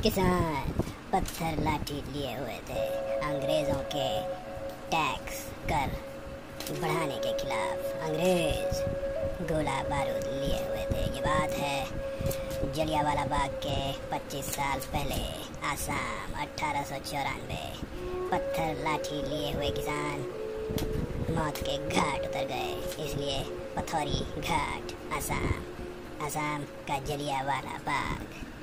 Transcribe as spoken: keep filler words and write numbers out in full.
किसान पत्थर लाठी लिए हुए थे अंग्रेज़ों के टैक्स कर बढ़ाने के खिलाफ। अंग्रेज़ गोला बारूद लिए हुए थे। ये बात है जलियांवाला बाग के पच्चीस साल पहले, आसाम, अट्ठारह सौ चौरानवे। पत्थर लाठी लिए हुए किसान मौत के घाट उतर गए, इसलिए पथौरी घाट, आसाम, आसाम का जलियांवाला बाग।